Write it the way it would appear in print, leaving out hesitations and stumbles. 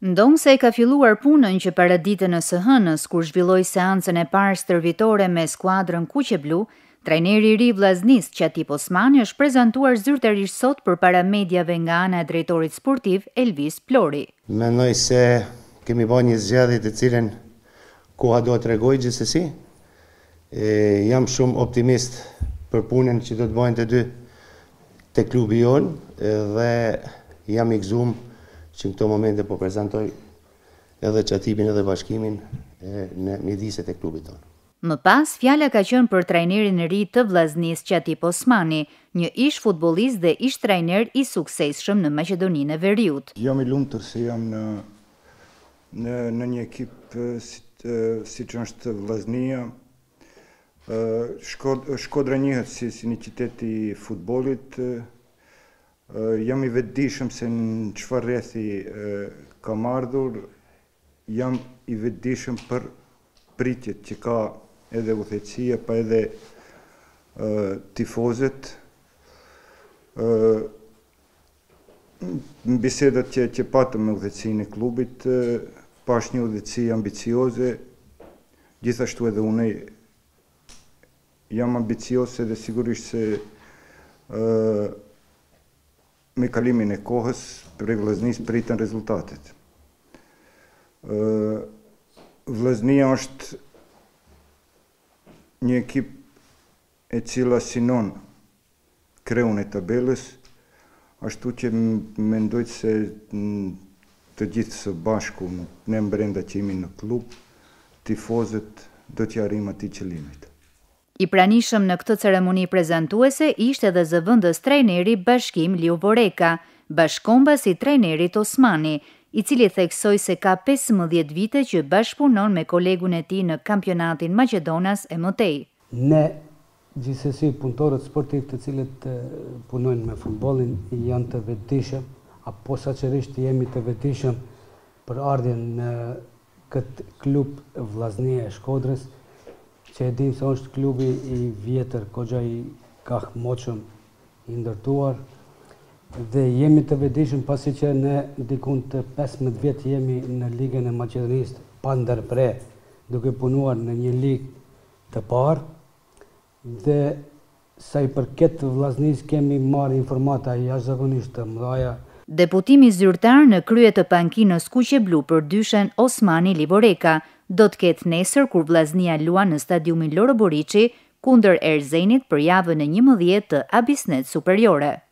Ndonë se ka filluar punën që para ditën e së hënës, kur zhvilloi seancën e parë stërvitore me skuadrën kuqe blu, trajneri i ri vllaznis Qatip Osmani është prezantuar zyrtarisht sot përpara mediave nga ana e drejtorit sportiv Elvis Plori. Mendoj se kemi bërë një zgjedhje të cilën koha do të tregojë gjithsesi. Jam shumë optimist për punën që do të bëjnë të dy te klubi jonë dhe jam i gëzuar që në këto momente po prezantoj edhe Qatipin edhe bashkimin në mjediset e klubit tonë. Më pas, fjala ka qenë për trajnerin e ri të vllaznisë Qatip Osmani, një ish futbollist dhe ish trajner i suksesshëm në Maqedoninë e Veriut. Jam i lumtur se jam në një ekip siç është Vllaznia. Shkodra njihet si një qytet i futbollit. Jam i vetëdijshëm se në çfarë rrethi kam ardhur, jam i vetëdijshëm për pritjet që ka edhe udhëheqësia, pa edhe tifozët. Në bisedat që patëm me udhëheqësinë e klubit, pash një udhëheqësi ambicioze, gjithashtu edhe unë jam ambicioz edhe sigurisht se me kalimin e kohës, për Vllaznisë pritën rezultatet. Vllaznia është një ekip e cila synon kreun e tabelës, ashtu që mendoj se të gjithë së bashku, ne brenda që jemi në klub, tifozët do t'ja arrijmë atij qëllimit. I pranishëm në këtë ceremoni prezantuese ishte edhe zëvendës trajneri Bashkim Liu Voreka, bashkombas i trajnerit Osmani, i cili theksoi se ka 15 vite që bashkëpunon me kolegun e tij në kampionatin Maqedonas e mëtej. Ne gjithsesi punëtorët sportiv të cilët punojnë me futbollin janë të vetëdijshëm, apo posaçërisht jemi të vetëdijshëm për ardhjen në këtë klub Vllaznia e Shkodrës, që e dim se është klubi i vjetër, goxha i kahmoqëm, i ndërtuar, dhe jemi të vetëdijshëm pasi që ne dikun të 15 vjet jemi në Ligën e Maqedonisë pa ndërpre, duke punuar në një ligë të parë, dhe sa i përket Vllaznisë kemi marrë informata jashtëzakonisht të mëdha. Deputimi zyrtar në krye të pankinës kuqe blu për dyshen Osmani Livoreka do të ketë nesër kur Vllaznia luan në stadiumin Loro Boriçi kundër Erzenit për javën e 11 të Abisnet Superiore.